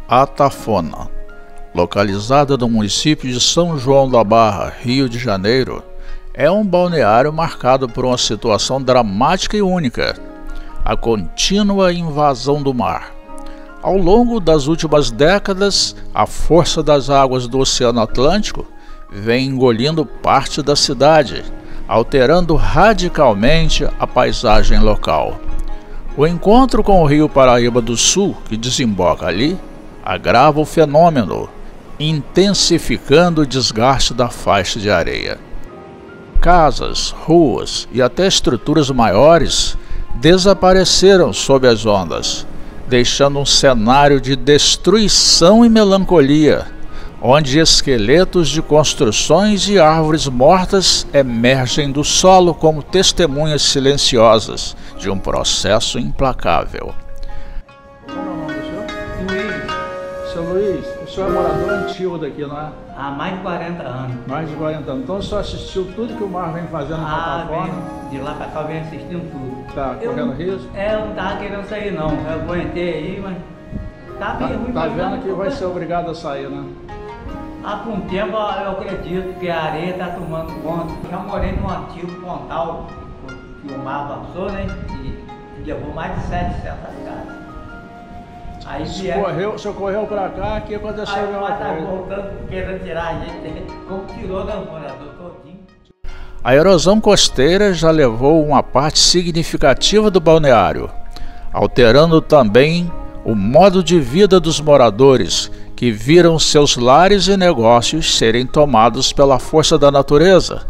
Atafona, localizada no município de São João da Barra, Rio de Janeiro, é um balneário marcado por uma situação dramática e única: a contínua invasão do mar. Ao longo das últimas décadas, a força das águas do Oceano Atlântico vem engolindo parte da cidade, alterando radicalmente a paisagem local. O encontro com o Rio Paraíba do Sul, que desemboca ali, agrava o fenômeno, intensificando o desgaste da faixa de areia. Casas, ruas e até estruturas maiores desapareceram sob as ondas, deixando um cenário de destruição e melancolia, onde esqueletos de construções e árvores mortas emergem do solo como testemunhas silenciosas de um processo implacável. Qual é o nome do senhor? Luiz. Seu Luiz, o senhor é morador antigo daqui, não é? Há mais de 40 anos. Mais de 40 anos. Então o senhor assistiu tudo que o mar vem fazendo na plataforma? De lá pra cá eu venho assistindo tudo. Tá correndo risco? Eu não tava querendo sair não. Eu aguentei aí, mas tá bem ruim. Tá vendo que vai ser obrigado a sair, né? Há um tempo eu acredito que a areia está tomando conta. Já morei num antigo pontal que o mar passou, né? E levou mais de 700 casas. Aí o senhor correu pra cá, que aconteceu aí o mar tá coisa. voltando, querendo tirar a gente, como tirou do morador todinho. A erosão costeira já levou uma parte significativa do balneário, alterando também o modo de vida dos moradores, que viram seus lares e negócios serem tomados pela força da natureza.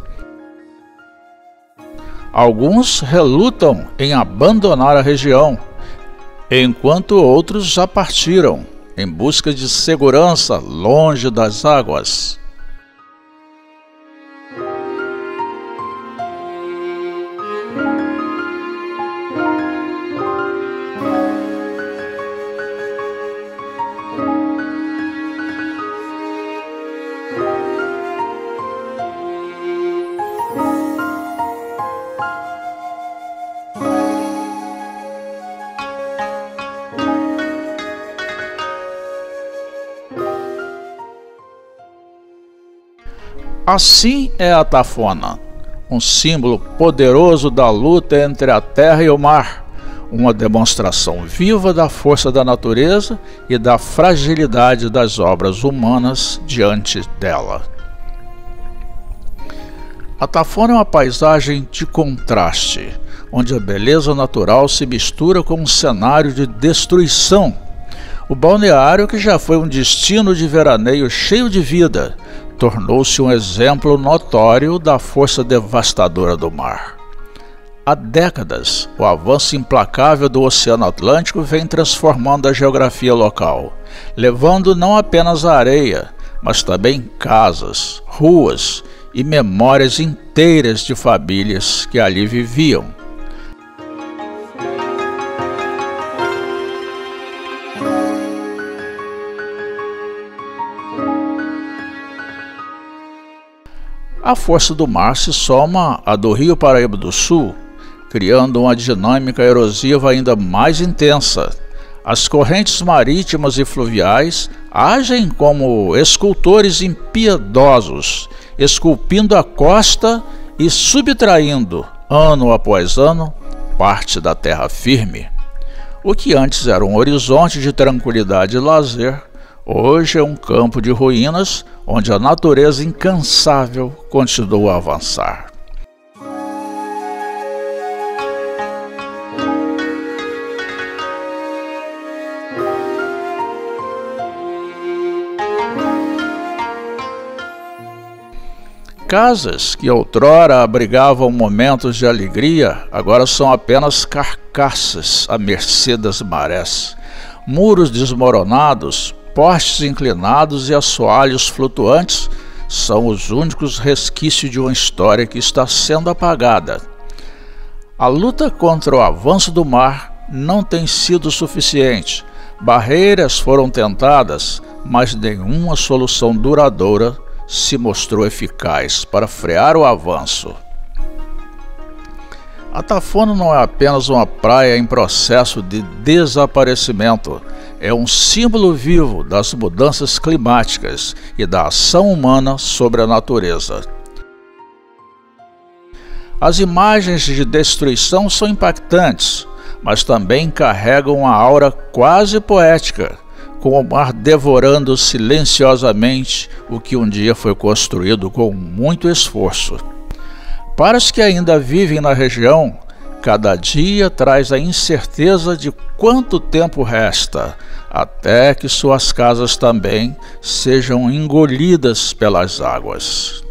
Alguns relutam em abandonar a região, enquanto outros já partiram em busca de segurança longe das águas. Assim é a Atafona, um símbolo poderoso da luta entre a terra e o mar, uma demonstração viva da força da natureza e da fragilidade das obras humanas diante dela. A Atafona é uma paisagem de contraste, onde a beleza natural se mistura com um cenário de destruição. O balneário, que já foi um destino de veraneio cheio de vida, tornou-se um exemplo notório da força devastadora do mar. Há décadas, o avanço implacável do Oceano Atlântico vem transformando a geografia local, levando não apenas a areia, mas também casas, ruas e memórias inteiras de famílias que ali viviam. A força do mar se soma à do Rio Paraíba do Sul, criando uma dinâmica erosiva ainda mais intensa. As correntes marítimas e fluviais agem como escultores impiedosos, esculpindo a costa e subtraindo, ano após ano, parte da terra firme. O que antes era um horizonte de tranquilidade e lazer, hoje é um campo de ruínas onde a natureza incansável continua a avançar. Casas que outrora abrigavam momentos de alegria, agora são apenas carcaças à mercê das marés. Muros desmoronados, postes inclinados e assoalhos flutuantes são os únicos resquícios de uma história que está sendo apagada. A luta contra o avanço do mar não tem sido suficiente. Barreiras foram tentadas, mas nenhuma solução duradoura se mostrou eficaz para frear o avanço. A Atafona não é apenas uma praia em processo de desaparecimento, é um símbolo vivo das mudanças climáticas e da ação humana sobre a natureza. As imagens de destruição são impactantes, mas também carregam uma aura quase poética, com o mar devorando silenciosamente o que um dia foi construído com muito esforço. Para os que ainda vivem na região, cada dia traz a incerteza de quanto tempo resta, até que suas casas também sejam engolidas pelas águas.